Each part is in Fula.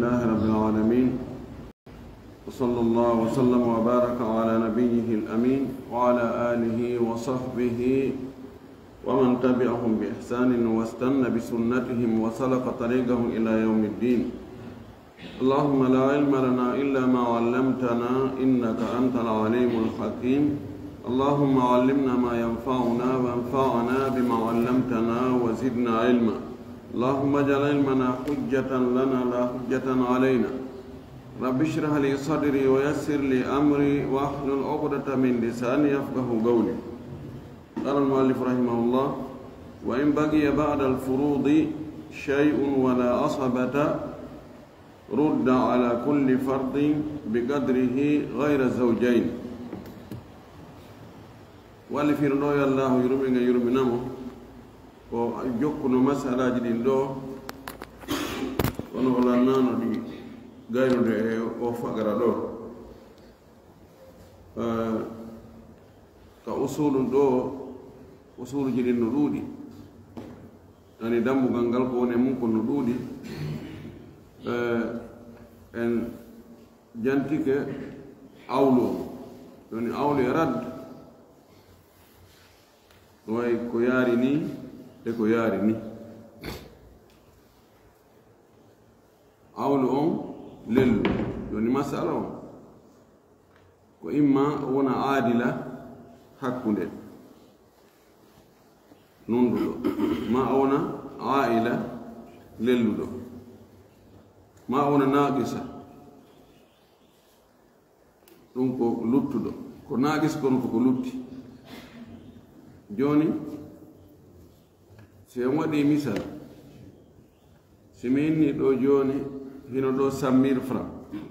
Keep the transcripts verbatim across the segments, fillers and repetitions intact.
لله رب العالمين، وصلى الله وسلم وبارك على نبيه الأمين وعلى آله وصحبه ومن تبعهم بإحسان واستنى بسنتهم وسلك طريقهم إلى يوم الدين. اللهم لا علم لنا إلا ما علمتنا إنك أنت العليم الحكيم. اللهم علمنا ما ينفعنا وانفعنا بما علمتنا وزدنا علما. اللهم اجعل علمنا حجة لنا لا حجة علينا. رب اشرح لي صدري ويسر لي أمري واحلل عقدة من لساني يفقه قولي. قال المؤلف رحمه الله: وإن بقي بعد الفروض شيء ولا عصبة رد على كل فرد بقدره غير الزوجين. واللي في رضوي الله يرمينا يرمينامو وجوكنا مسألة جديد دو ونولا نانو دي غير دي وفقر دو كأصول دو أصول جديد ندودي يعني دمو غنغال كوني ممكن ندودي en jantike awlo yani awle rad way ko yaari ni e ko yaari ni awlo on lellu yani masala on ko imma wona adila hakkunde nonduɗo ma wona aila lelluɗo ma wona naaqisa ɗum ko luttuɗo ko naaqis kono koko lutti. Joni si en waɗi misal si mi inni ɗo joni hino ɗo cent mille franc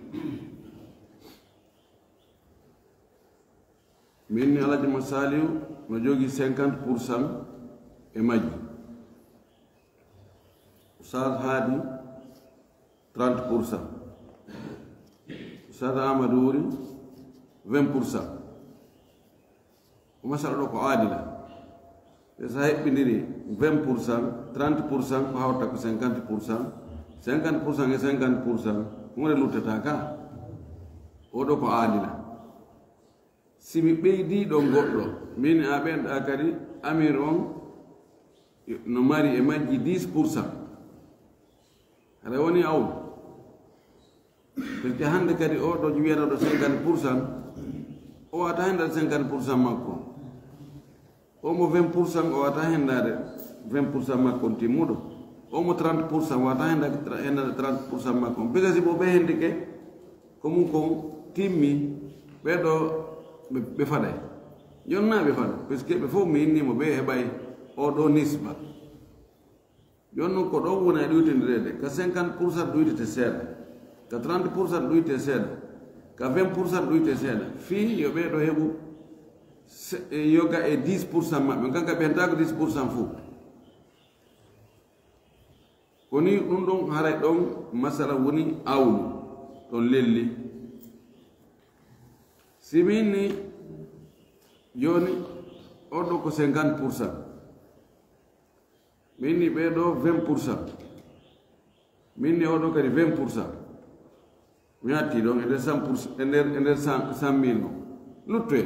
mi inni Alaji Masaliw no jogi cinquante pour cent e majji, Oustaz Hadi trente pour cent, Oustaz Amadou Wuri vingt pour cent. O masala ɗo ko aadila e so heɓɓidiri vingt pour cent trente pour cent ko hawta ko cinquante pour cent cinquante pour cent e cinquante pour cent hunde luttata ka oɗo ko aadila. simi ɓeydiɗo goɗɗo min a ɓenɗa kadi amir on no mari e majji dix pour cent aɗa woni awdu parce que hande kadi oɗo wiyataɗo cinquante pour cent o wata hendade cinquante pour cent makko omo vingt pour cent o wata hendade vingt pour cent makko on timmuɗo omo trente pour cent wata hendade trente pour cent makko on parce que si bo ɓe hendi ke ko mum kon timmi ɓeɗo ɓe faɗay jonna ɓe faɗa par ce que ɓe fof mi innimo ɓe heɓay oɗo nisba joni noon ko ɗon woni e ɗuytindirede ka cinquante pour cent ɗuytete seeɗa ka trente pour cent ɗuyte seeɗa ka vingt pour cent ɗuyte seeɗa fii yo ɓeeɗo heɓu yoga e dix pour cent maɓɓe kanka ɓe hentako dix pour cent fof koni ɗum ɗon haray ɗon masala woni awlu ɗon lelli. siminni joni oɗo ko cinquante pour cent minni ɓeɗo vingt pour cent minni oɗo kadi vingt pour cent mi hatti ɗon e nder cent pour cent e nder e nder cent mille no luttoye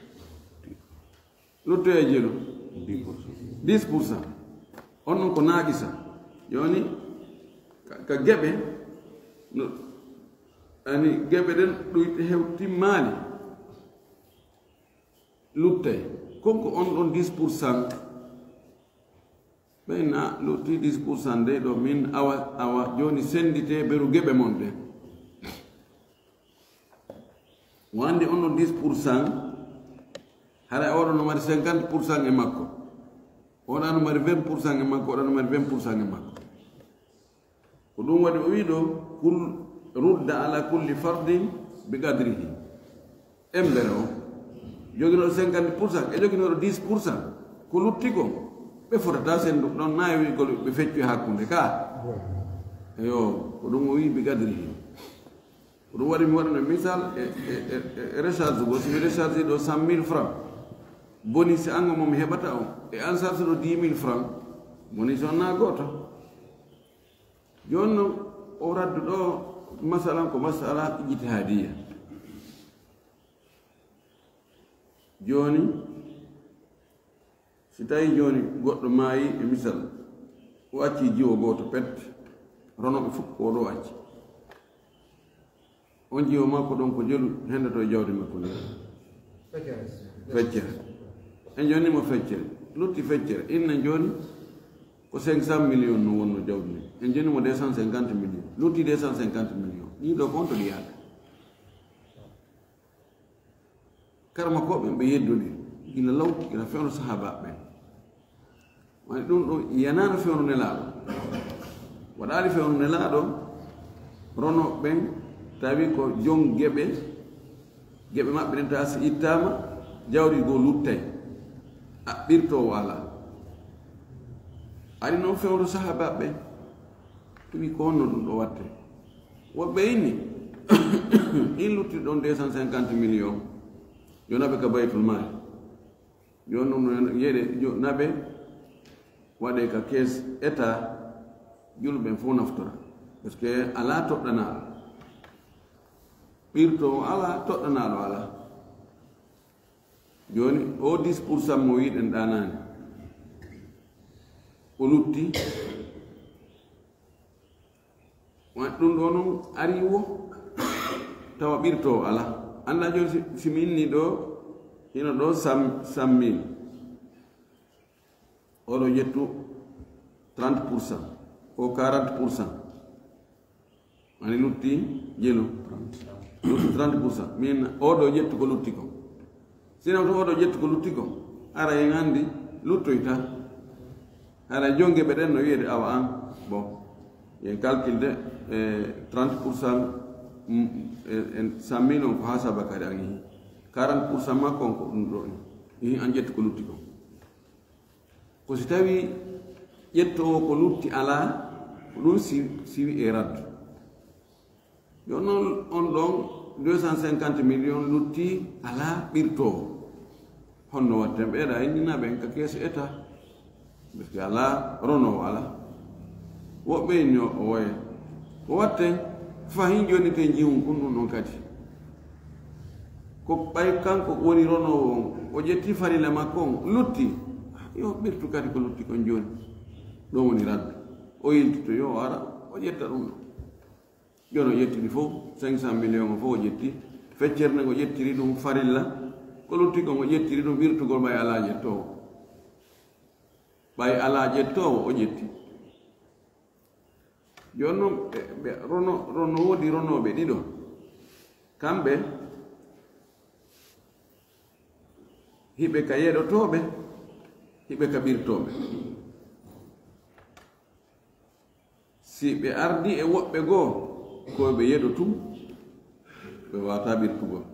luttoye jelo dix pour cent on noon ko naaqisa joni ka geɓe no ani geɓe ɗen ɗuyte hew timmaali luttaye konko on ɗon dix pour cent ɓeyna lutti dix pour cent de ɗo min awa awa joni sendite beru geɓe mon ɗe wandi on ɗon dix pour cent hara oɗo no mari cinquante pour cent e makko oɗa no mari vingt pour cent e makko oɗa no mari vingt pour cent e makko ko ɗum waɗi o wi ɗo kul rudda ala kulli fardin bi qadrihi embere o joginoɗo cinquante pour cent e joginoɗo dix pour cent ko lutti ko ɓe fotata sendu ɗon nawi gol ɓe feccu e hakkunde ka eyo ko ɗum o wi bi qadrihi. ko ɗum waɗi mi waɗano misal e recharge go somi recharge ɗo cent mille franc bonus ango momi heɓata o e an charge ɗo dix mille franc bonus on na goto joni noon o raddu ɗo masalan ko masala ijtihadiya joni si tawi joni goɗɗo maayi e misal o acci jiwo goto pet ronoɓe fof ko ɗo acci on jiwo makko ɗon ko jelu hendoto e jawdi makko ni feccere en joni mo feccere lutti feccere inna joni ko cinq cent millions no wonno jawdi ni en joni mo deux cent cinquante millions lutti deux cent cinquante millions ɗiɗo konto ɗi yaada karma koɓe ɓe yeddodi ila law ila fewno sahaba ɓen wani ɗum ɗo yanano fewno nelaɗo waɗali fewno nelaɗo rono ɓen tawi ko jon geɓe geɓe maɓɓe ɗen tawa si ittama jawdi go luttay aɓɓirtowo ala ari noon fewno sahaba ɓen tumi ko honno ɗum ɗo watte woɓɓe inni in lutti ɗon deux cent cinquante millions yo naɓe ka baytul mali joni ɗum yeɗe naɓe waɗe ka caisse état julɓen fof naftora par ce que ala toɗɗanaɗo ɓirto ala toɗɗanaɗo ala joni o dix pour cent mo wiɗen ɗanani o lutti wa ɗum ɗo noon ari wo tawa ɓirto ala anda joni simi inni ɗo hino ɗo cent mille oɗo ƴettu trente pour cent o quarante pour cent ani lutti jelu lutti trente pour cent min oɗo ƴettu ko lutti ko sino to oɗo ƴettu ko lutti ko ara en andi luttoyta ara jonge ɓe ɗen no wiyede awa an bon yen calculde trente pour cent cent mille on ko ha saba kadi an yehi quarante pour cent makko on ko ɗum ɗo yehi an ƴettu ko lutti ko ko si tawi ƴettowo ko lutti ala ko ɗum siwi e raddu joni noon on ɗon deux cent cinquante millions lutti ala ɓirtowo honno watten ɓeeɗa inninaɓen ka keeso état par ce que ala ronowo ala woɓɓe inni o woye ko watten fahin joni te jihum kun ɗum ɗon kadi ko ɓay kanko woni ronowo on o ƴetti farilla makko on lutti yo ɓirtu kadi ko lutti kon joni ɗon woni raddu o yiltito yo ara o ƴetta ɗum ɗo joni o ƴettiri fof cinq cent millions o fof o ƴetti feccerne ngo ƴettiri ɗum farilla ko lutti kon o ƴettiri ɗum ɓirtugol ɓay ala ƴettowo ɓay ala ƴettowo o ƴetti joni noon ɓe rono rono woodi ronoɓe ɗiɗo kamɓe hiɓe ka yeɗotoɓe hiɓe ka ɓirtoɓe si ɓe ardi e woɓɓe goo koɓe yeɗo tum ɓe wawata ɓirtugol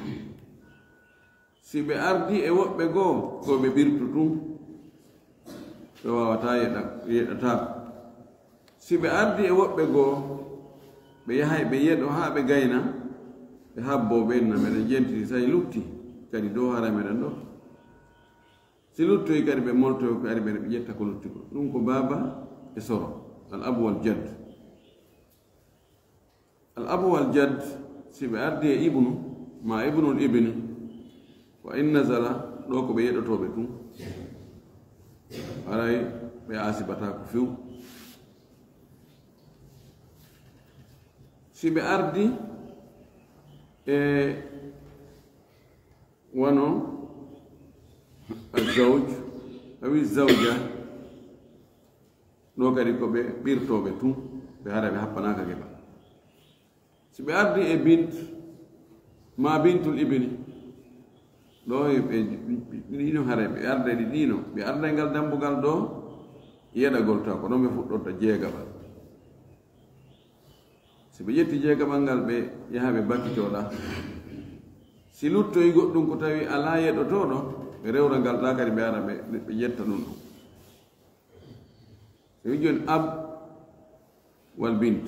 si ɓe ardi e woɓɓe goo koɓe ɓirtu tum ɓe wawata yeɗata si ɓe ardi e woɓɓe goo ɓe yahay ɓe yeɗo ha ɓe gayna ɓe habbo ɓenna meɗen jentiri sayi lutti kadi dow hara meɗen ɗo si luttoyi kadi ɓe moltoyo kadi ɓe ƴetta ko lutti ko ɗum ko baba e soro al abu wal jad al abu wal jad si ɓe ardi e ibnu ma ibnul ibni wa in nazala ɗo ko ɓe yeɗotoɓe tum aray ɓe asibata ko few si ɓe ardi e wano azawj awi zawja ɗo kadi ko ɓe ɓirtoɓe tum ɓe hara ɓe happanaka keɓa si ɓe ardi e bint ma bintul ibni ɗo ɓe ɗino hara ɓe arda ɗi ɗino ɓe arda e ngal dambugal ɗo yeɗagol taw ko ɗon ɓe fuɗɗorta jeegaɓal si ɓe ƴetti jeegaɓal ngal ɓe yaha ɓe bakkitoɗa si luttoyi goɗɗum ko tawi ala yeɗotoɗo ɓe rewra ngal ɗa kadi ɓe ara ɓe ƴetta ɗum ɗum so wi joni ab wal bint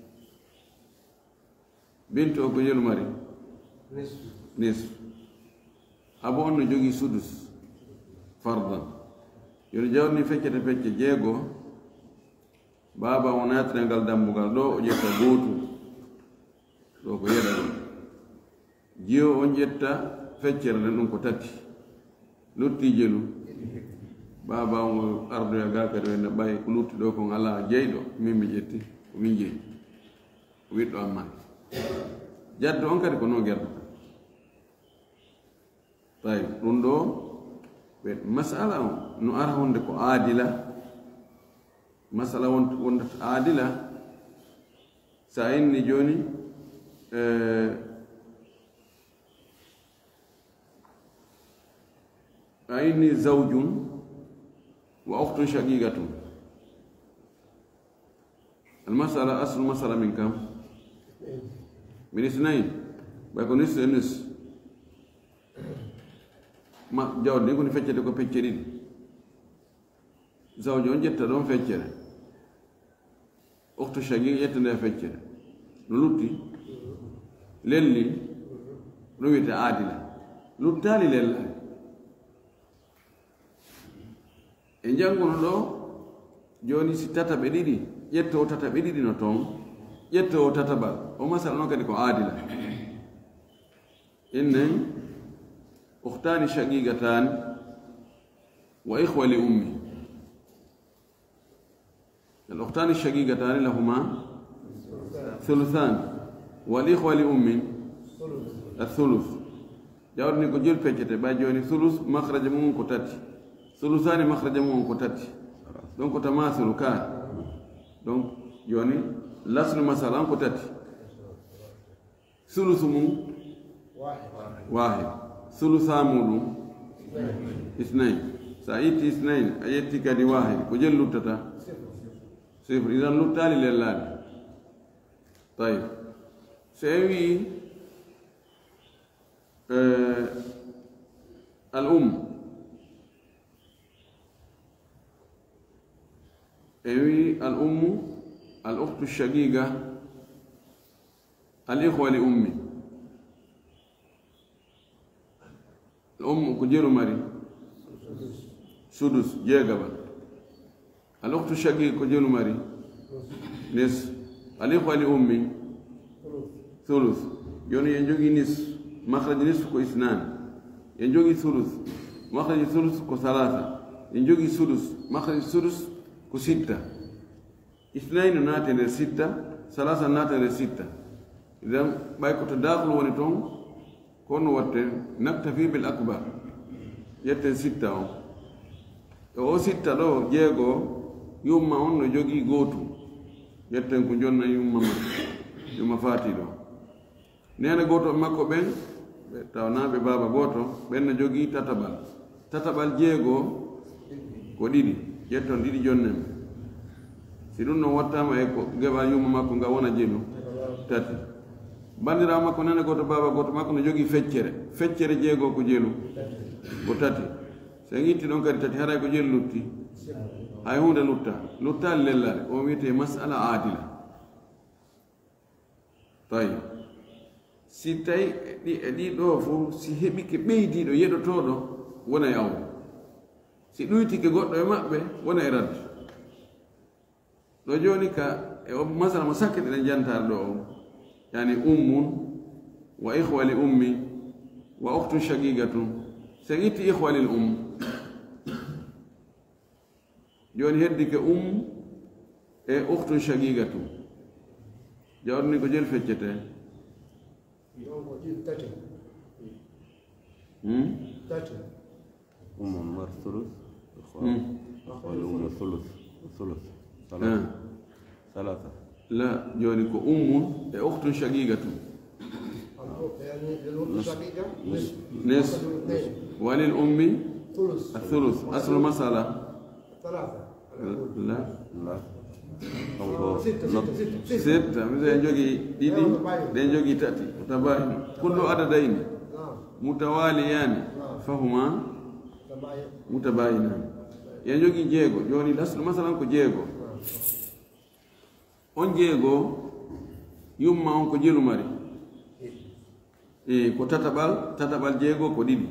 bint o ko yelu mari nisf abo on no jogii sudus fardan joni jawdi ni feccete fecce jeego baba o natire ngal dambugal ɗo o ƴetta gootu ɗo ko yeɗa ɗum jiyo on ƴetta feccere nden ɗum ko tati lutti jelu baba o ardoya ga kadi wenne ɓay ko lutti ɗo kon ala jeyɗo min mi ƴetti ko min jeyi ko wiɗɗo amman jaddo on kadi ko no gerdata tawi ɗum ɗo ɓe masala o no ara wonde ko aadila masala wondata aadila sa inni joni a inni zawjun wa ukhtun shaqiqatun المسألة أصل المسألة من كم؟ من اثنين بيكون نصف نصف ما جاود يكون فكرة يكون فكرة زوجون جت دون فكرة أخت شقيق جت دون فكرة نلوتي للي رويت عادلة لوتالي لله إن جانكون لو جوني ستة بديدي ƴetto o tata ɓe ɗiɗi no toon ƴetto o tatabal o masala noon kadi ko aadila innen uhtani shaqiqatani wa ihwa li ummi al uhtani shaqiqatani lahuma thuluthani wal ihwa li ummi athuluth jawɗni ko jol peccete ɓay joni thuluth makhraja mum ko tati thuluthani makhraja mum ko tati donc ko tamathulu kaari donc joni lasnu masala ko tati sulusu mum wahid sulusa muɗum isnain sa itti isnain a yetti kadi wahid ko jel luttata sifre idan luttali lellade tayib so wi al um ewi al ummu al ukhtu shaqiqa al ikhwa li ummi al ummu ko jelu mari sudus jeegaba al ukhtu shaqiqa ko jelu mari nis al ikhwa li ummi thuluth joni en jogi nis makhraj nis ko isnan en jogi thuluth makhraj thuluth ko thalatha en jogi sudus makhraj sudus ko sitta اثنين ناتن ستة ثلاثة ناتن ستة إذا بايكو تداخل ونتون كون واتن نكتفي بالأكبر يتن ستة أو ستة لو جيغو يوم ما أنو جوغي غوتو يتن كجونا يوم ما يوم فاتي لو نيانا غوتو مكو بين تاونا ببابا غوتو بين جوغي تتبال تتبال جيغو ko didi jetton didi jonnem si ɗum noon wattama e ko geba yumma makko nga wona jelu tati bandira makko nane goto baba goto makko no jogui feccere feccere jeego ko jelu ko tati so gitti ɗon kadi tati haray ko jelu lutti hay hunde lutta luttali lellare o wiyete masala adila tawi si tawi ɗi e ɗiɗo fo si heɓike ɓeydiɗo yeɗotoɗo wona e awde si ɗuytike goɗɗo e maɓɓe wona e radde ɗo joni ka e masala mo sakkete ɗen jantare ɗo o yani ummun wa ihwali ummi wa uhtun shaqiqatun sen itti ihwalil um joni heddike um e uhtun shaqiqatun jawɗni ko jel feccete أم مر ثلث والأم ثلث ثلث ثلاثة ثلاثة لا جونيكو أم أخت شقيقة نصف وللأم الثلث أصل المسألة ثلاثة لا لا ستة ستة مثلا جوجي ديدي دين جوجي تاتي متباين كل عددين متواليان فهما mutabayina yen jogi jeego joni laslu masalan ko jeego on jeego yumma on ko jelu mari e ko tatabal tatabal jeego ko didi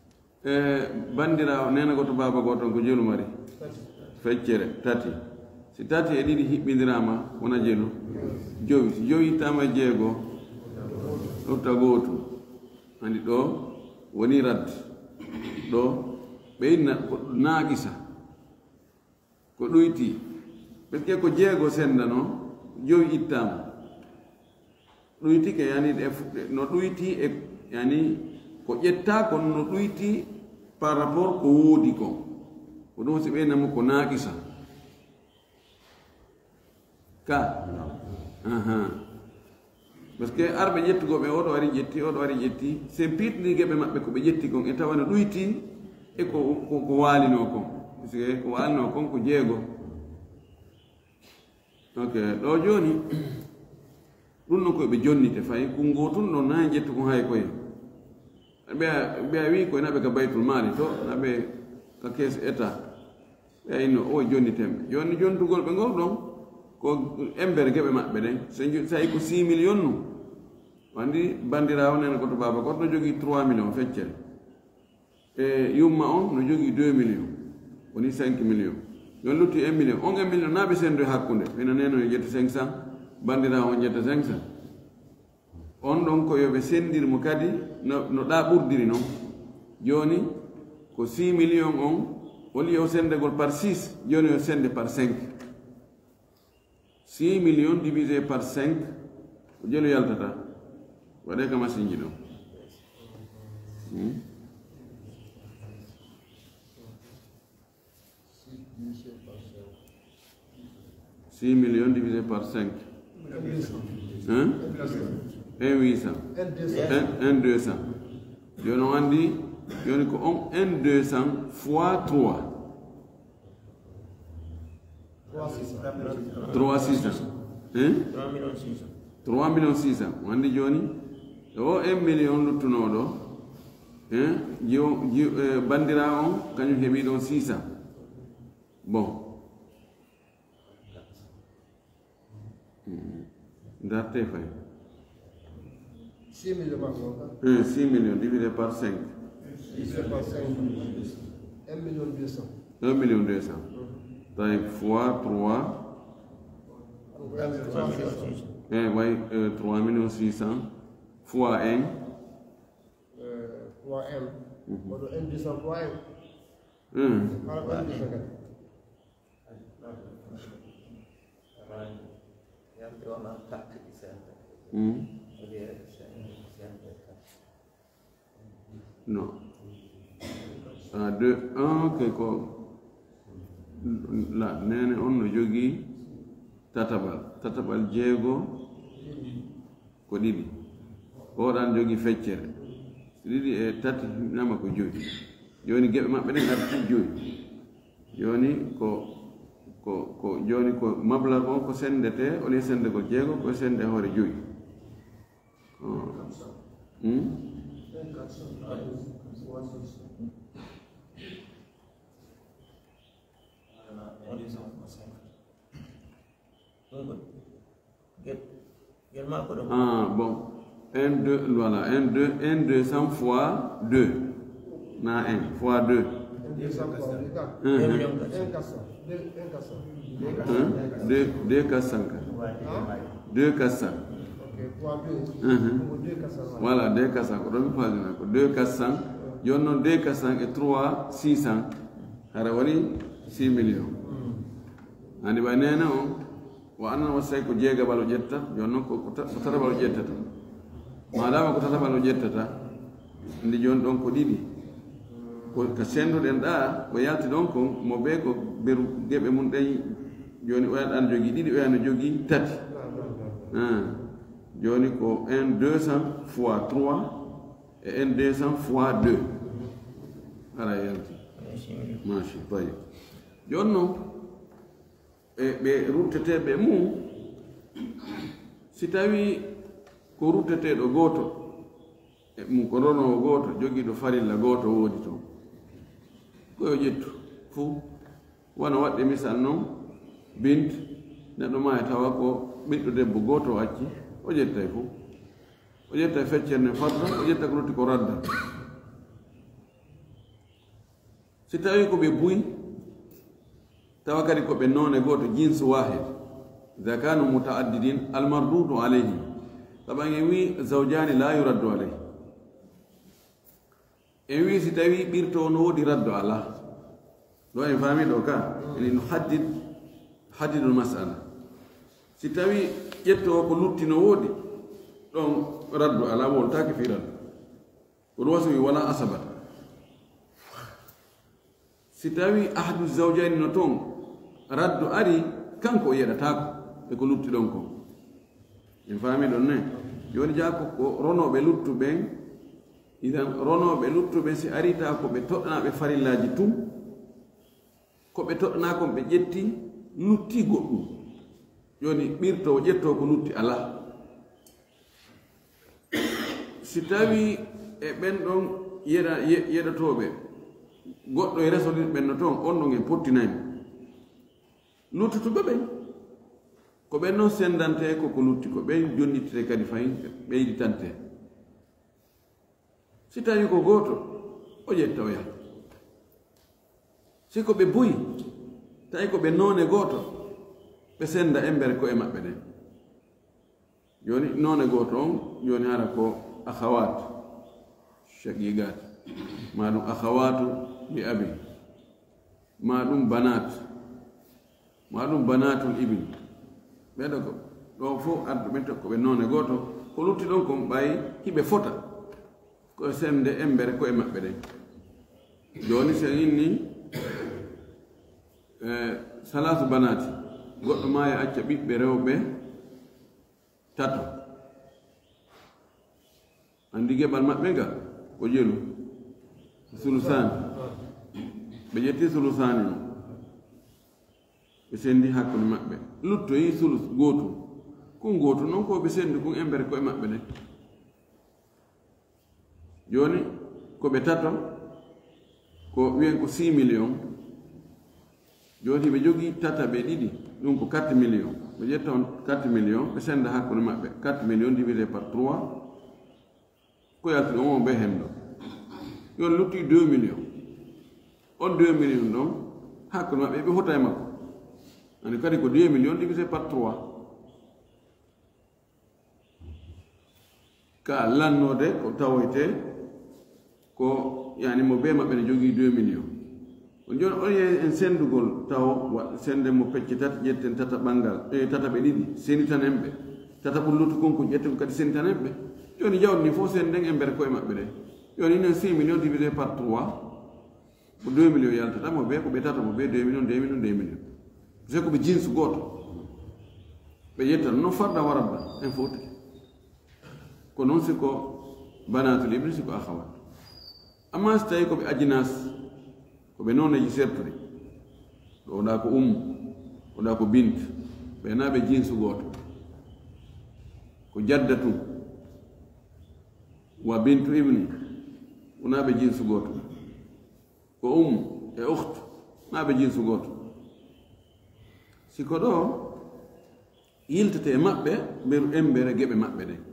e bandira nena goto baba goto ko jelu mari feccere tati si tati e ɗiɗi hiɓɓindirama wona jelu jowi si jowi ittama jeego ɗofta gootu andi ɗo woni rad ɗo ɓeyna ko naaqisa ko ɗoyti par ce que ko jeego senda no jowi ittama ɗoyti ke yani no ɗoyti e yani ko ƴetta kon no ɗoyti par rapport ko woodi ko ko ɗum si ɓeynamo ko naaqisa ka aha par ce que arɓe ƴettugoɓe oɗo wari ƴetti oɗo wari ƴetti sen piitni geɓe maɓɓe ko ɓe ƴetti kon e tawa no ɗoyti e ko ko waalino kon par ce que ko waalino kon ko jeego ok ɗo jooni ɗum noon koye ɓe jonnite fayi ko ngotun ɗo nayi ƴettu kon hay koye ɓe ɓe a wi koye naɓe ka baytul maali to naɓe ka kees état ɓe a inno o jonnitemɓe joni jontugol ɓe ngol ɗon ko embere geɓe maɓɓe ɗen so tawi ko six million nu wandi bandirawo nene koto baba koto no jogii trois millions feccere e yumma on no jogii deux millions woni cinq millions yon lutti un million on un million naɓe sendo hakkunde ina neno yo ƴetta cinq cent bandirawo on ƴetta cinq cent on ɗon ko yoɓe sendirmo kadi no no ɗa ɓurdiri noon joni ko six millions on woni yo sendegol par six joni yo sende par cinq six millions divisé par cinq ko jelu yaltata waɗe ka machine ji ɗo hmm? six millions divisé par cinq hein? un huit cent un deux cent joni on andi joni ko on un deux cent fois trois trois six cent hein? trois millions six cent on andi joni o un million luttunoɗo hein? jio jio eh, bandira on kañum heeɓi ɗon six cent bon darte fay six millions par un six millions divisé par cinq divisé par cinq un million deux cents un million deux cents taille fois trois eh, ouais, euh, trois millions six cents fois un euh, fois un mm-hmm. un deux cents fois un mm. alors un deux cents mm. non ah, deux un que ko la nene on no jogii tatabal tatabal jeego ko ɗiɗi oɗan jogii feccere ɗiɗi e tati nama ko joyi joni geɓe maɓɓe ɗen arti joyi joni ko ko ko joni ko mablag on ko sendete ole sende ko jeego ko sende hoore joyi oh. hmm? Ah bon, un, deux, voilà, un, deux, un, deux cents fois deux. Na un, fois deux. Deux, deux quatre cents. Deux quatre cents. Voilà, deux quatre cents. Deux quatre cents. Yo non deux quatre cents et trois six cents. Harawani six millions. Andi ba nena on wa anna wasay ko jeega balo jetta jonno ko ko tata balo jettata madama ko tata balo jettata ndi jon don ko didi ko ka sendo den da ko yalti don ko mo be ko beru gebe mun day joni o yadan jogi didi o yana jogi tati ah joni ko un deux cents fois trois et un deux cents fois deux ala yalti mashi tayyib jonno e ɓe rutteteɓe mum si tawi ko rutteteɗo gooto e mum ko ronowo gooto jogiiɗo farilla gooto woodi toon koyo ƴettu fuu wona waɗde misal noon bint neɗɗo ma e tawa ko ɓiɗɗo debbo gooto o acci o ƴettay fuu o ƴetta feccerne farda o ƴetta ko rutti ko radda si tawi ko ɓe buyi توكل كو بنون غوتو جنس واحد إذا كانوا متعددين المردود عليهم طبعا يوي زوجان لا يرد عليه يوي ستوي بيرتو نودي رد على لو يفهمي دوكا يعني نحدد حدد المسألة ستوي يتو كلوتي نودي دون رد على ولتاك في رد والوسوي ولا أصبت ستوي أحد الزوجين نتون رد أري كانكو يدتاكو eko lutti ɗon ko en faami ɗon ne joni jako ko ronoɓe luttuɓen idan ronoɓe luttuɓe si arita ko ɓe toɗɗanaɓe farillaji tum ko ɓe toɗɗana kon ɓe ƴetti lutti goɗɗum joni ɓirto ƴetto ko lutti ala si tawi e ɓen ɗon yeɗa yeɗotoɓe goɗɗo e resodirɓen no toon on ɗon en pottinani luttutuɓe ɓen ko ɓen noon sendante ko ko lutti ko ɓen jonnittire kadi fayin ɓeyditante si tawi ko gooto o ƴetta o yaha si ko ɓe boyi tawi ko ɓe noone gooto ɓe senda embere ko e maɓɓe ɗen joni noone gooto on joni hara ko akhawat shaqiqat ma ɗum akhawatu li abi ma ɗum banat ma ɗum banatul ibni ɓeɗo ko ɗo fof ardu ɓen tokko ɓe noone gooto ko lutti ɗon kon ɓayi hiɓe fota ko semde embere ko e maɓɓe ɗen joni so inni e salasu banati goɗɗo ma e acca ɓiɓɓe rewɓe tato andi geɓal maɓɓe nga ko jelu sulusani ɓe ƴetti sulusani no ɓe sendi hakkude maɓɓe luttoyi sulus gootu kon gootu noon ko ɓe sendi kon embere koye maɓɓe ɗen joni ko ɓe tato ko wiyen ko six million joni ɓe jogii tata ɓe ɗiɗi ɗum ko quatre million ɓe ƴetta on quatre million ɓe senda hakkude maɓɓe quatre million divisé par trois ko yaltude on o ɓe hen ɗo yon lutti deux million on deux million ɗon hakkude maɓɓe ɓe hota e makko ani kadi ko deux millions divisé par trois ka lannode ko tawoyte ko yani mo be maɓɓe ne jogii deux millions on joni on ye en sendugol taw sende mo pecce tata ƴetten tata ɓangal e tata ɓe ɗiɗi senitanen ɓe tata ɓullutu konko ƴetten kadi senitanen ɓe joni jawdi ni fof senden e mbere koye maɓɓe ɗe joni inen six millions divisé par trois ko deux millions yaltata mo be ko ɓe tata mo be deux millions deux millions deux millions c'est ko ɓe jinsu gooto ɓe ƴettan no farda warabba en foti ko noon siko banatul ibni siko akhawat amma so tawi koɓe ajinas koɓe nooneji sertude ɗo oɗa ko ummu oɗa ko bint ɓe naɓe jinsu gooto ko jadda tum wa bintu ibni wonaɓe jinsu gooto ko ummu e ukhtu naɓe jinsu gooto siko ɗo yiltete maɓɓe mberu embere geɓe maɓɓe ɗen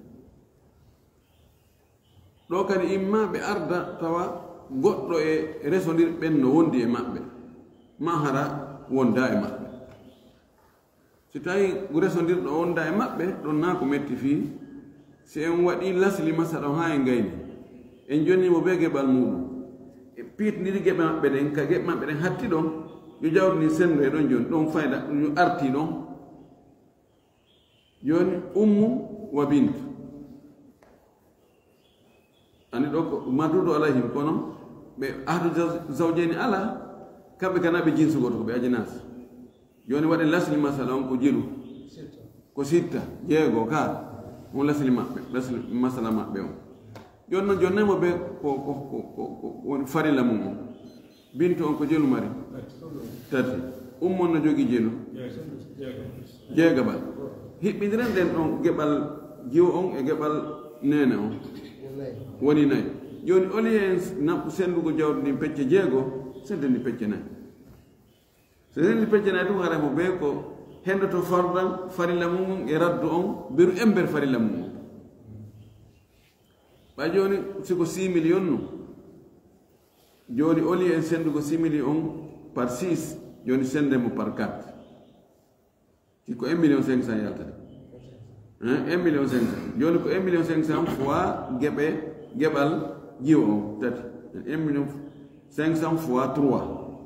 ɗo kadi imma ɓe arda tawa goɗɗo e resondirɓen no wondi e maɓɓe ma hara wonda e maɓɓe si tawi resondirɗo wonda e maɓɓe ɗon na ko metti fii si en waɗi lasli masa ɗon ha en gayni en jonnimo be geɓal muɗum e piitndiri geɓe maɓɓe ɗen ka geɓe maɓɓe ɗen hatti ɗon yo jawdi ni sendo e ɗon joni ɗon fayda yo arti ɗon joni ummu wa bintu ani ɗo ko maduɗo alayhim kono ɓe ahdu zawjeni ala kamɓe kana ɓe jinsugoto ko ɓe ajinas joni waɗe lasli masala on ko jilu ko sitta jeego ka on lasli maɓɓe lasli masala maɓɓe on joni noon jonnemo ɓe ko ko ko woni farilla mum on bintu on ko jelu mari tati ummon no jogii jelu jeegabal hiɓɓidiren ɗen ɗon geɓal jiwo on e geɓal nene on woni nayi joni oli en naɓɓu sendugo jawdi ndin pecce jeego seddeni pecce nayi so sendi pecce nayi ɗum haramo ɓe ko hendoto fardal farilla mumum e raddu on mbiru ember farilla mumum ɓay joni siko six million nu joni oli en sendugo six million on par six joni sende mo par quatre ci ko un million cinq cent yaltade un million cinq cent joni ko un million cinq cent fois geɓe geɓal jiwo o tati un million cinq cent fois trois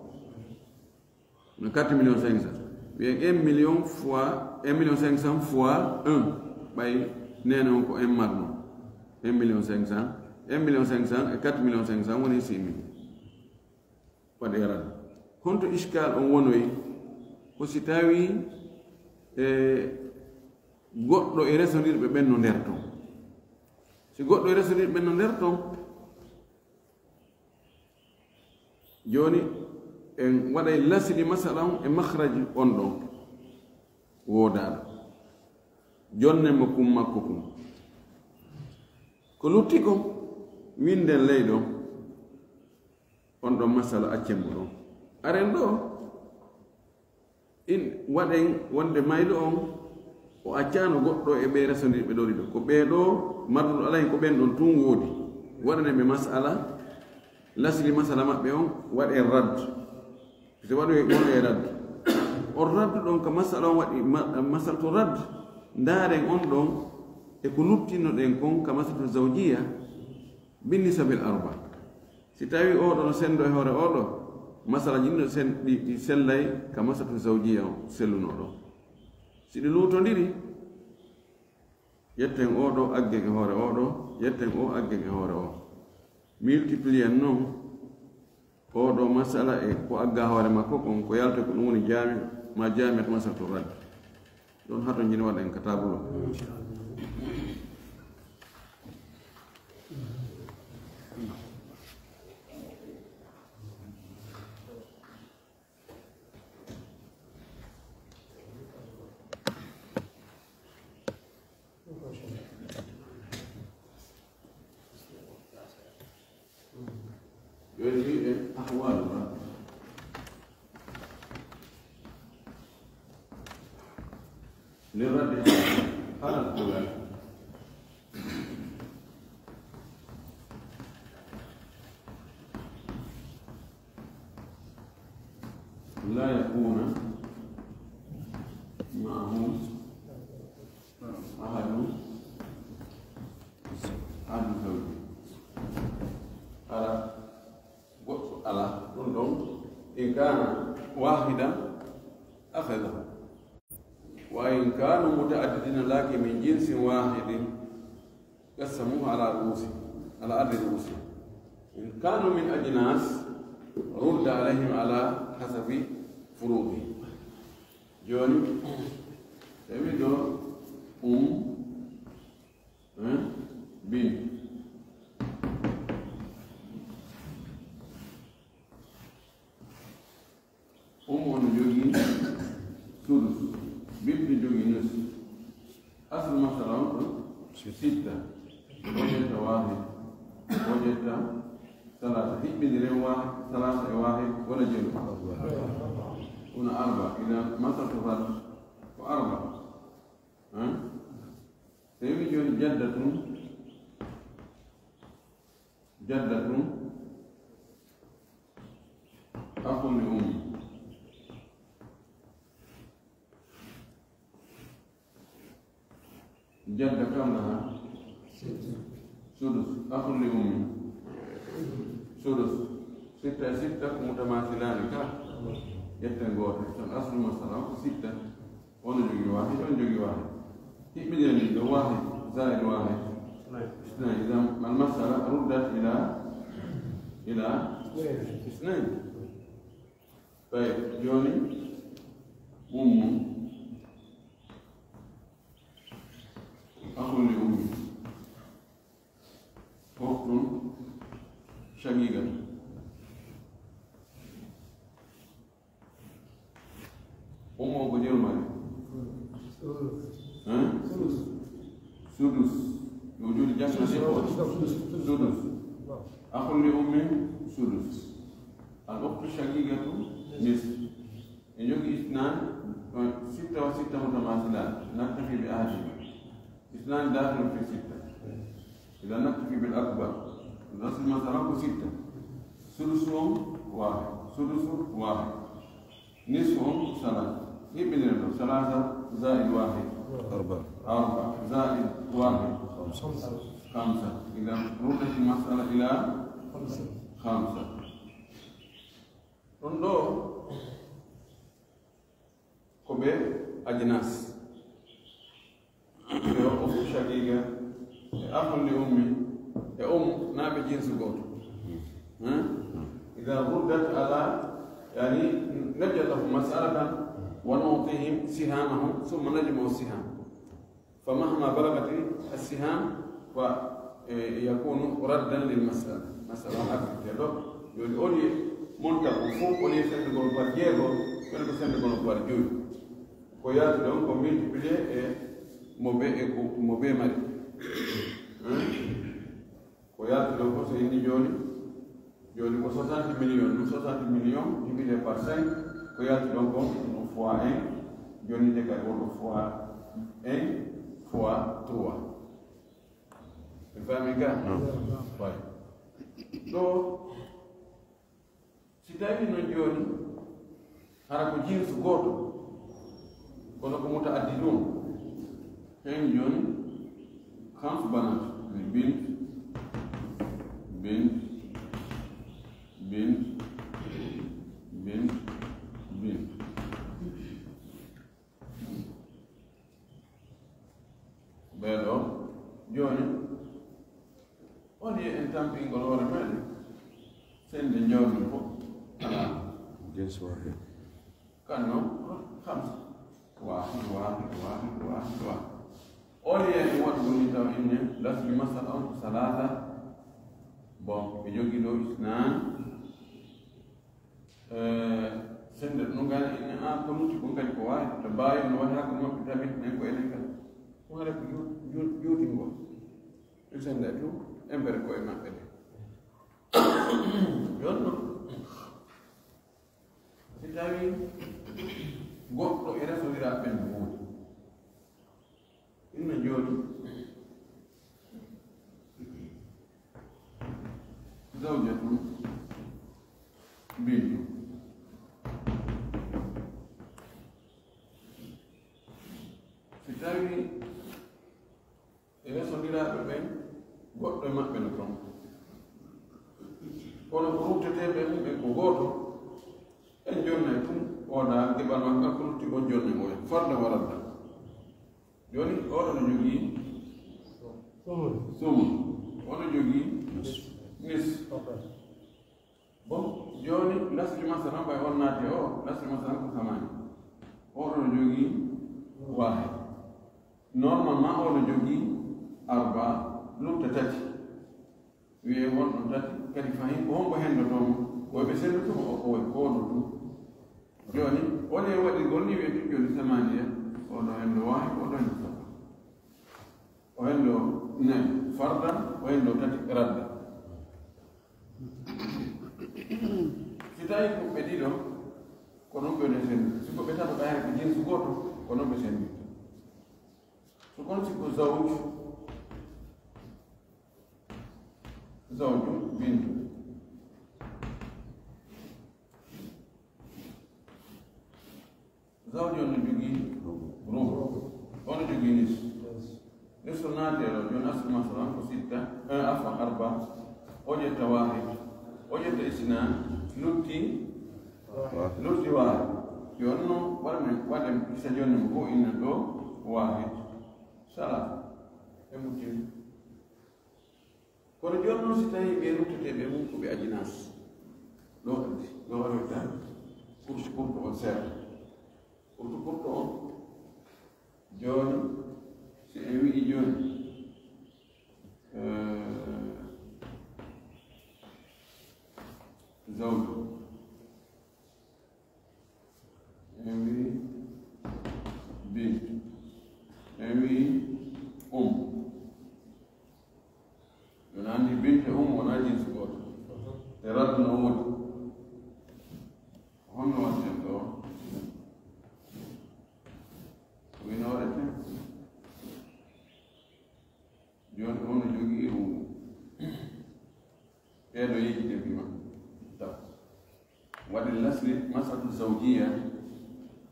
no quatre millions cinq cent wiyen un million fois un million cinq cent fois un ɓay nene on ko un marno un million cinq cent un million cinq cent et quatre millions cinq cent woni six mille waɗi yarade honto iskal on wonoyi ko si tawi e goɗɗo e resondirɓe ɓen no nder ton si goɗɗo e resondirɓe ɓen no nder ton joni en waɗay lasili masalan e mahraji on ɗon woodaɗo jonne mo kum makko kum ko lutti ko winden ley ɗon on ɗon masala accemmo ɗon aren ɗo in waɗen wonde maylo on o accano goɗɗo e ɓe resondirɓe ɗo ɗiɗo ko ɓeeɗo marduɗo alahen ko ɓen ɗon tun woodi waɗaneɓe masala lasili masala maɓɓe on waɗe radd so waɗo wono e radd on raddu ɗon ko masala on waɗi masala to radd ndaaren on ɗon e ko luttino ɗen kon ka masala to zawjiya binni sabil arba si tawi oɗo no sendo e hoore oɗo masala jinno sen ɗi sellay ka masala to zawjiya o selluno ɗo si ɗi luutondiri yetten oɗo aggen e hoore oɗo yetten o aggen e hoore o multiplien noon oɗo masala e ko agga hoore makko kon ko yalta ko ɗum woni jami ma jami to masala to radde ɗon hato jini waɗen ka tabulo يجي أحوالها للرد على الأولى لا يكون معه أحد عن زوجه على على رندم إن كان واحدا أخذه وإن كانوا متعددين لكن من جنس واحد قسموه على رؤوسهم على أرض رؤوسهم إن كانوا من أجناس رد عليهم على حسب فروضهم جوني تبدو أم بنت أم جوجي سدس بنت جوجي نصف أصل مثلا ستة وجدت واحد وجدت ثلاثة هيك بدري واحد ثلاثة واحد ولا جنب هنا أربعة إذا ما تفضل وأربعة ها سيوجد جدة جدة أخ لأمي جدة كم لها؟ سدس أخ لأمي سدس ستة ستة متماثلان كلا يتنقوت الأصل مثلا ستة ونجوي واحد ونجوي واحد بدل واحد زائد واحد اثنين إذا المسألة ردت إلى إلى اثنين طيب جوني أم أخ لأمي أخت شقيقة أمه بدير مالي ها؟ سدس وجود جسم سدس أخ لأمي سدس الأخت الشقيقة نصف يجوز اثنان ستة وستة متماثلان نكتفي بأحدهما اثنان داخل في ستة إذا نكتفي بالأكبر الأصل مثلا ستة سدس واحد سدس واحد نصفهم ثلاثة يبين له ثلاثة زائد واحد أربعة أربعة زائد واحد خمسة خمسة. إذا ردت المسألة إلى خمسة خمسة. رندو كوبي أجناس يو أخت شقيقة أخ لأمي يا أم نابي جنس قوت. إذا ردت على يعني نجد لهم مسألة ونعطيهم سهامهم ثم نجمع السهام، فمهما بلغت السهام فيكون ردا للمسألة. مسألة أكثر يقول لي منتقل فوق ولي سند بولبار جيبو كنت سند بولبار جوي كويات لهم كومين بلي موبي موبي ماري كويات لهم سيني جوني joni ko soixante millions no soixante millions divisé par cinq ko yalti ɗon ko no fois un joni de kadi wonɗo fois un fois trois mi fami ga way ɗo si tawi noon joni hara ko jinsu goto kono ko muta addi ɗum hen joni kamsu banat bint bint bint bint bint ɓeɗo joni on yi en tampingol hoore meɗen sende jawdi fof ala جنس واحد kanno hamsa wahid wahid wahid wahid wahid on yi en waɗugoni taw inne lasmi masal on salata bon ɓe jogi ɗo isnan sende ɗum gani inne a konuti ko kadi ko wawi to mbawi no waɗa ko maɓɓe tamit men ko enen kadi ɗum haɗa ko juutingol ɗum sende tu embere koye maɓɓe ɗe joni noon si tawi goɗɗo e resodira ɓendu wuuɗi inno joni zawjatun bintu si tawi e resodiraɓe ɓen goɗɗo e maɓɓe no ton kono ko rutteteɓe ɓen ko goto en jonnay tum oɗa geɓal makka ko rutti on jonne moyen farde waradda joni oɗo no jogii sumun oɗo jogii nis bon joni lasri masalan ɓay on naate o lasri masalan ko samani oɗo no jogii wahe normalement oɗo jogii arba lutta tati wiye wonɗon tati kadi fayin ko honko hendotomo woyɓe sendotomo o kowoy kowono tum joni woni e waɗi gol ni wiye tum joni samaniya oɗo hendo wahi oɗo hendo saba o hendo nayi fardan o hendo tati radda si tawi ko ɓe ɗiɗo ko noon ɓe ne sendi siko ɓe tato ɓayre ko jinsu goto ko noon ɓe sendi so kono siko zawj zawju bintu zawju on no jogii rubu on no jogii nis nis so naatero joni aslu masalan ko sitta un afa arba o ƴetta wahid o ƴetta isnan lutti lutti wahid joni noon waɗamen waɗen isa jonni mo fof inna ɗo wahid sala e muttini kono joni noon si tawi ɓe rutteteɓe mum ko ɓe ajinas ɗo addi ɗo waɗoyta ɓurti ɓurto on seeɗa ɓurto ɓurto on joni si en wi'i joni zawju en wi'i bint en wi'i um yon andi binte um wona jinsi goto te radduno o woni honno watten ɗo wino waɗeten joni ono jogii rumu ɓeeɗo yejide bima taw waɗi lasri masatu zawjiya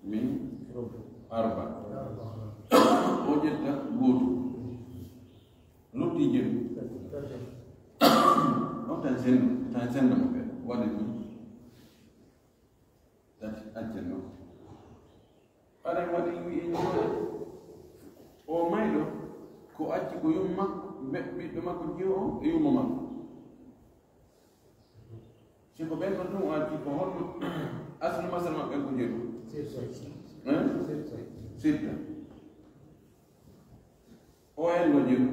min arba o ƴetta gootu lutti jelu on tan sendu tan senda mo ɓe waɗa ni tati accenno aɗa waɗi wi e ñoore o mayɗo ko acci ko yum makko ɓiɗɗo makko jiyo o e yumma makko siko ɓen ɗon ɗum o acci ko holno aslu masal maɓɓe ko jeeɗu sitta o hen lo jeeɗu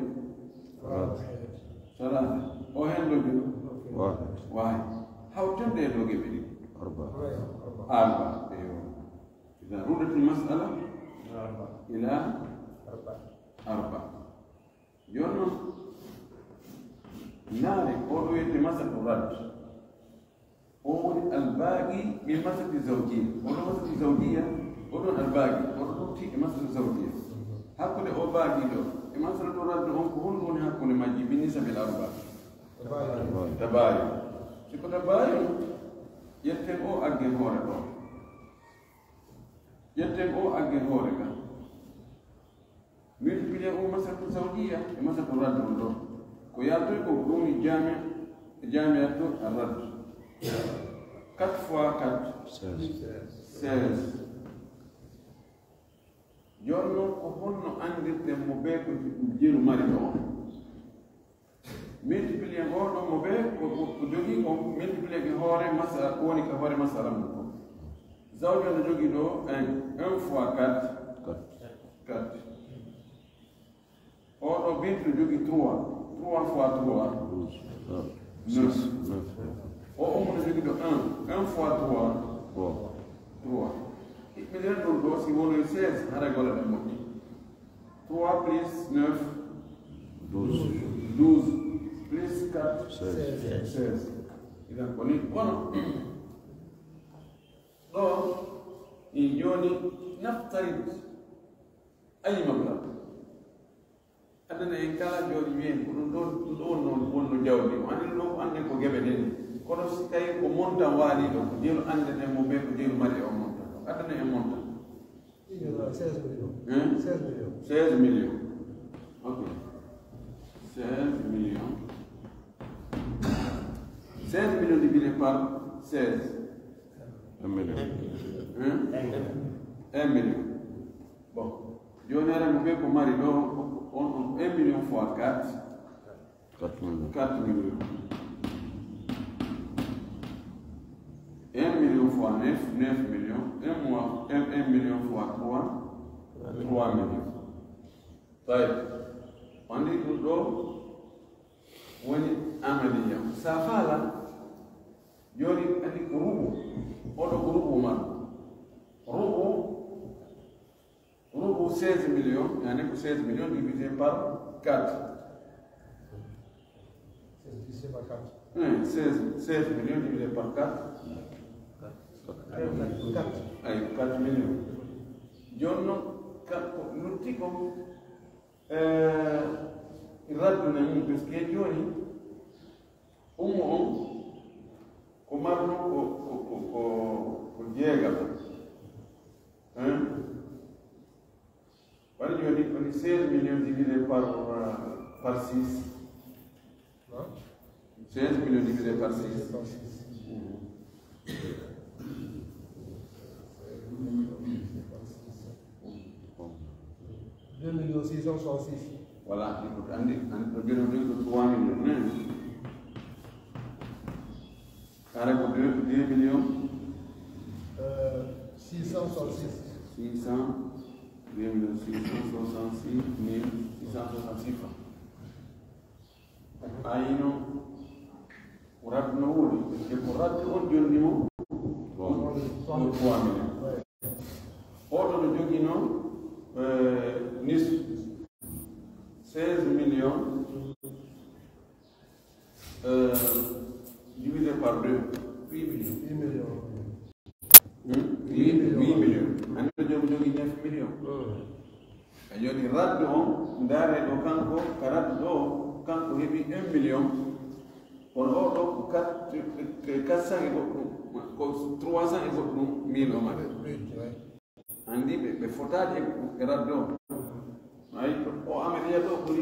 salade o hen lo jeeɗu waawi hawtande e doge ɓe ɗi arba eyo ida rudatil masala ila arba joni noon naare oɗo wiyete masal o rad o woni albaqi min masati zawjia oɗo masati zawjia oɗon albaqi oɗo ɗutti e masatu zawjia hakkude o baaqi ɗo e masalatu radde on ko honɗum woni hakkude majji min nisabil arba tabaari siko tabaari on ƴetten o aggen hoore ɗo ƴetten o aggen hoore ka multiplier o masalatu zawjia e masalatu radde on ɗo ko yaltoy ko ɗum woni jami jamiat to a radde quatre fois quatre seize joni noon ko honno andirten mo ɓe ko jeeru mari ɗo on multiplier oɗo mo ɓe ko jogii ko multiplier ke hoore masala ko woni ka hoore masala mum ko zawjo no jogii ɗo un un fois quatre quatre oɗo bintu jogii trois trois fois trois neuf o omo no jogii ɗo un un fois trois trois minen ɗon ɗo si wonoy seize hara golle ɗe moƴƴi trois plus neuf douze plus quatre seize idan ko ni kono ɗo i joni naftarit ayi mablag addana en kala joni wiyen ko ɗum ɗo ɗum ɗo wonno wonno jawdi o andi ɗo ko ande ko geɓe ɗen kono si tawi ko montan waali ɗo ko jeelu andeten mo ɓe ko jeelu mari o montan addana en montan seize millions. Hein? seize millions. seize millions. Ok. seize millions. seize millions divisé par seize. un million. Hein? un million. Bon. Je vais vous dire mari on un million fois quatre. quatre millions. quatre millions. un million fois neuf, neuf millions. un mois, un, un million fois trois, trois millions. طيب. On dit que l'eau, on est un million. Ça fait là, il y a un groupe, on a un groupe, groupe, groupe seize millions, il y a seize millions divisé par quatre. divisé par quatre. Oui, seize millions divisé par quatre. Ay, quatre millions. Jonno lutti ko radduna mum puisque joni ummo on ko marno ko ko ko ko jeegal hein wala joni ko seize millions divisé par par six seize millions divisé par six deux millions six cent soixante-six. Voilà, écoute, on dit que trois millions. Carré pour deux millions euh, six cent soixante-six. six cents, deux millions six cent soixante-six mille six cent soixante-six francs. Aïno, pour rater nos roues, et pour rater on dit on trois millions. Autre de Diogino, Euh, Nice, seize millions euh, divisé par deux, huit millions. huit millions. Hmm? huit millions. On a neuf millions. Et je dis, rad on, d'arrêt au canco, carad do, canco, un million. Pour l'autre, quatre cents et trois cents et mille. andi ɓe fotaji e raddo ay o amaniya ɗo ɓuri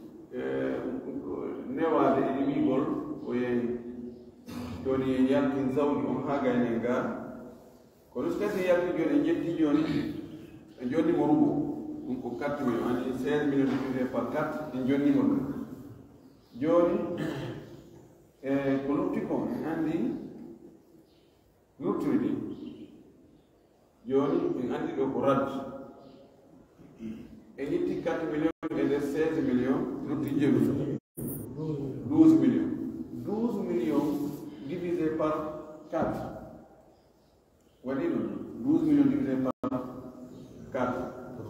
newade e ɗimigol o yeyi joni en yaltin zawdi on ha gayne ga kono so kadi yalti joni en jetti joni e jonnimo rubo ɗum ko quatre millions ani seize millions divisé par quatre en jonnimo ɗum joni e ko lutti ko en andi lutturi ɗi joni en andi ɗo ko rad e yetti quatre millions e nder seize millions lutti jeeɗu douze millions douze millions divisé par quatre waɗi ɗum douze millions divisé par quatre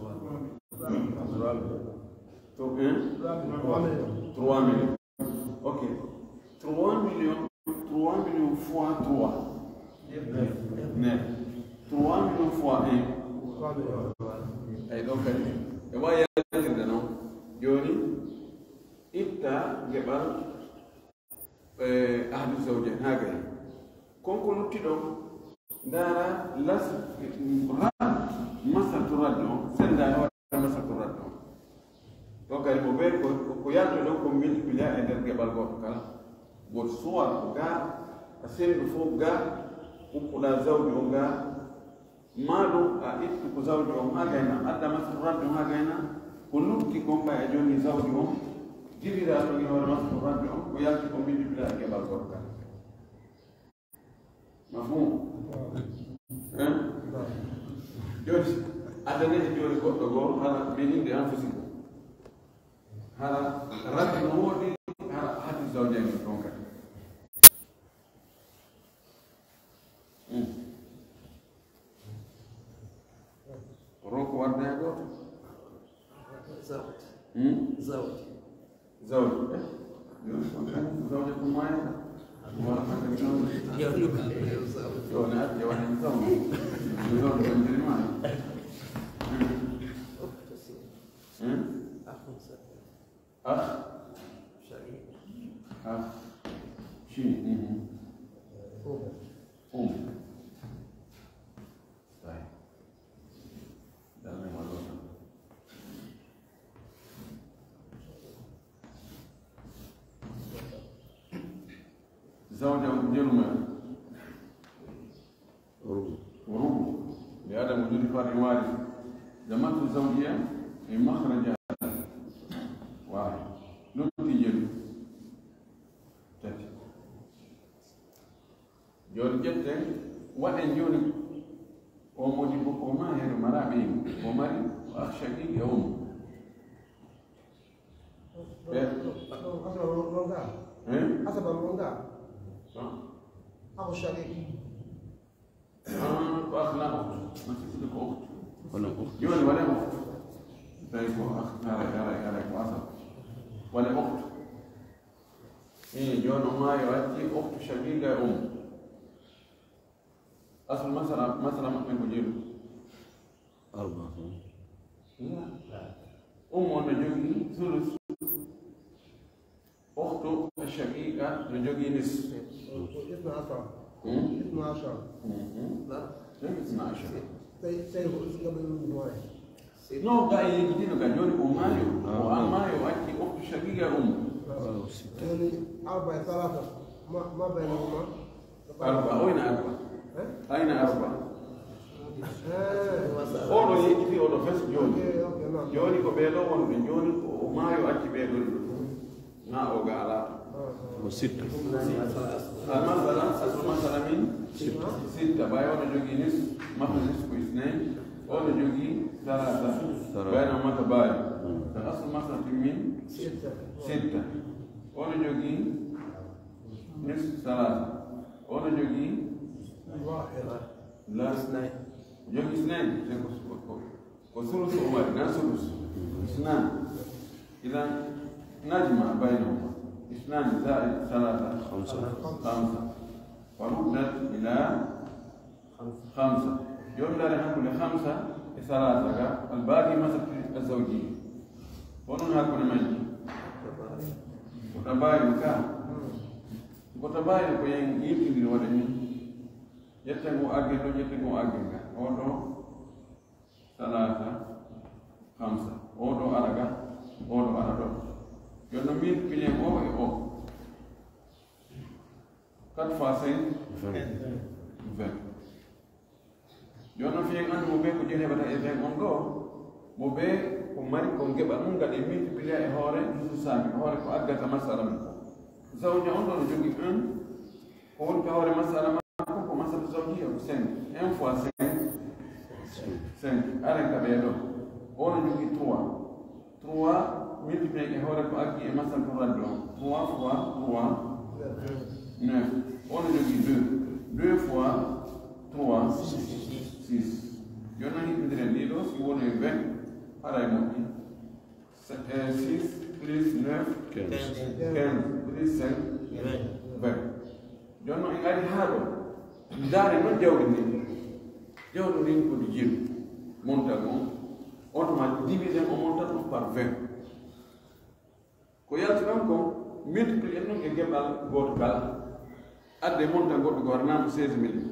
to un trois millions ok trois millions trois millions fois trois neuf trois millions fois un ay ɗon kadi e wawi yaltirde noon joni itta geɓal ahdu zawjen ha gay konko lutti ɗon ndara las rad masatu radde on sendani waɗa masatu radde on ɗon kadi mo ɓen ko yalto ɗon ko multiplia e nder geɓal goto kala goto suwa ko ga a sendu fof ga ɓuɓɓuɗa zawdi o ga maɗum a ittu ko zawdi on ha gayna adda masatu radde on ha gayna ko lutti kon kay a joni zawdi on jirira to hoore masatu radde on ko yalti ko multiplia e geɓal goto kala mafhum joni adanede joni goɗɗo goo hara min inde anfusikum hara radde no woodi hara haddi zawjani ɗon kadi ronko warde e goto zawdi zawdi zawdi zawdi ko mayata wala hande zawdi yo ne atti wani zawdi zawdi ko ndiri ma أخ شقيق أخ شيء أم أم طيب ده اللي موجود زوجة جرمة وربو لعدم وجود فرق وارث جماعة الزوجية في مخرج واحد نوتي جلو تاتي جون جتة وين جوني ومودي بكوما هيرو مرابين وماري وأخشكي يوم حسب الروندا أخو الشقيق آه وأخ لا أخت ما تقول أخت ولا أخت جوني ولا أخت طيب أخ هذا هذا هذا وأصل ولا أخت إيه جون ما يؤدي أخت شقيقة أم أصل مثلا مثلا من بجيله أربعة لا أم نجوي ثلث أخته الشقيقة نجوي نصف اثنا عشر اثنا عشر لا اثنا عشر سيف قبل المويه no قاعد يجدينه قاعد يقول أمايو وأمايو أكيد أخت شقيقة أم يعني أربعة ثلاثة ما ما بينهما أربعة وين أربعة؟ أين أربعة؟ أولو يجي في أولو فس جوني جوني كبيرو ون جوني أمايو أكيد بيرو نا أوجا على وستة المثلا أصل مثلا من ستة بايو نجوجي نس مثلا نسكو اثنين أو نجوجي ثلاثة بينهما تباين الأصل مثلا من ستة ستة أو نجوجي نس ثلاثة أو نجوجي واحد لا اثنين جوجي اثنين وثلث أمر لا ثلث اثنان إذا نجمع بينهما اثنان زائد ثلاثة خمسة خمسة وردت إلى خمسة يوم لا نقول خمسة ثلاثة الباقي مثل الزوجية ونحن هكذا مجي وتباين كان وتباين كوين يمكن الودني يتمو أجل يتمو أجل أو ثلاثة خمسة أو دو أرجع أو دو أرجع يوم مين بيلي أو أو quatre fois cinq vingt yono fiye andu mo be ko jene bata e vingt on go mo be ko mari ko ngeba mun gade multiplier e hore du sami hore ko addata masala mun zawja on do jogi un ko won ko hore masala ko ko masala zawji ko cinq un fois cinq cinq ala ka be do on jogi trois trois multiplier e hore ko aggi e masala ko raddo trois fois trois neuf on jogi deux deux fois trois six yona hipidire ndiɗo si woni vingt haray moƴƴi six plus neuf quinze plus cinq vingt jonno en ari haa ɗo ndaare noon jawdi ndi jawdi ndin kodi jeeɗu montal on automate divisé o montat on par vingt ko yaltiran ko multiplier ɗum e geɓal gooto kala adde montal goɗɗo ko warnama seize millions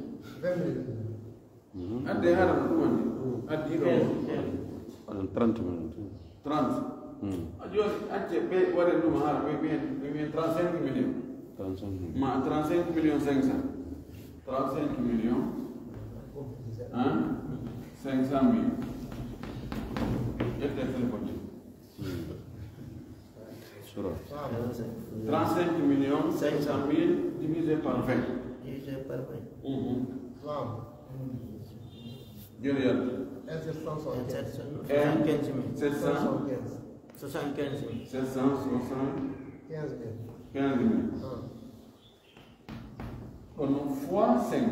adde haala no ɗum woni addi ɗo on trente minutes trente a joni acce ɓe waɗe ɗum haala ɓe mbiyen ɓe mbiyen trente cinq millions ma trente cinq millions cinq cent trente cinq millions hein cinq cent mille ƴette téléphone trente-cinq millions cinq cent mille divisé par vingt. Divisé par vingt. Dieu y a sept cent soixante-quinze mille. sept cent soixante-quinze mille. sept cent soixante-quinze mille. On fois cinq.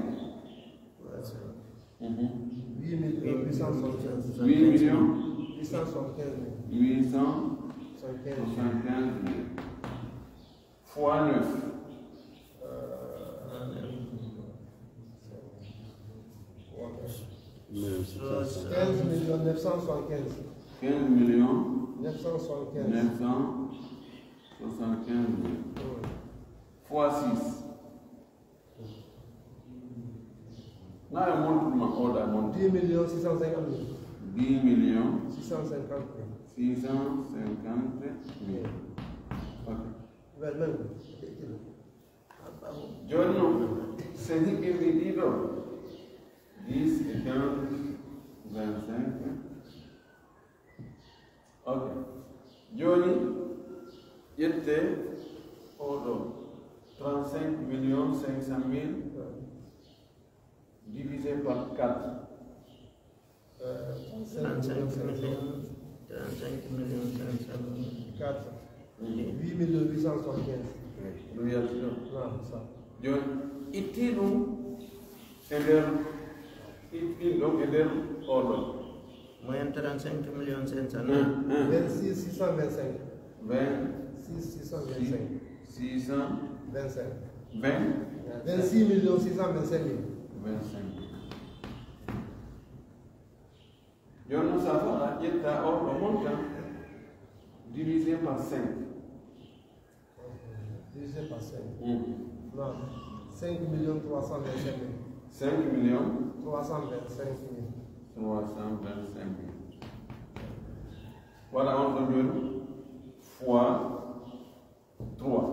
huit millions huit cent soixante-quinze huit millions huit cent soixante-quinze mille. huit cent soixante-quinze mille. Fois neuf. quinze millions neuf cent soixante-quinze. quinze millions neuf cent soixante-quinze. neuf cent soixante-quinze mille. Fois six. Now I want to my order. dix millions six cent cinquante mille. dix millions six cent cinquante mille. six cent cinquante mille. Ok. Giorno, se di che vi dico, dix égale vingt-cinq. Ok. Giorni, yette, odo, trente-cinq millions cinq cent mille divisé par quatre. trente-cinq millions, trente-cinq millions cinq cent mille. quatre. huit millions huit cent soixante-quinze. Lui a dit non. Non, ça. Jon, itinu eder itinu eder ordo. Moyen trente-cinq millions cinq cent Un, un. vingt-six six cent vingt-cinq. Vingt. six six cent vingt-cinq. Six cent. vingt-cinq. Vingt. vingt-six millions six cent vingt-cinq mille. Vingt-cinq. Jon, ça va, la dieta ordo montant divisé par cinq. Divisé par cinq. Mm. Non. cinq millions trois cent vingt-cinq mille. cinq millions trois cent vingt-cinq mille. trois cent vingt-cinq mille. Voilà, on va dire fois trois.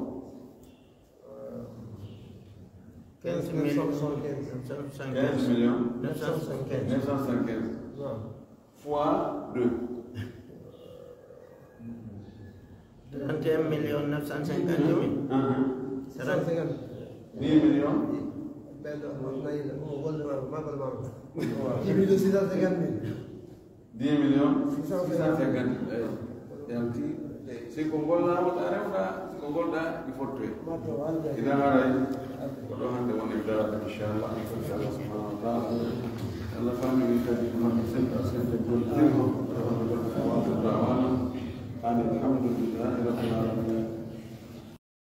quinze neuf millions cent soixante-quinze. quinze millions neuf cent soixante-quinze. neuf cent soixante-quinze. Non. Fois deux. trente et un millions neuf cent cinquante mille. six cent cinquante. dix millions. Ben, on a eu le mot, on dix millions six cent cinquante mille. dix millions six cent cinquante. Yanti, si Kongol na wata rewda, si Kongol da il faut tuer. Ida haray, ko hande woni dara inshallah, inshallah subhanahu wa ta'ala. Allah fami min kadi ma senta senta gol timo, wa ta'ala. Alhamdulillah rabbil alamin.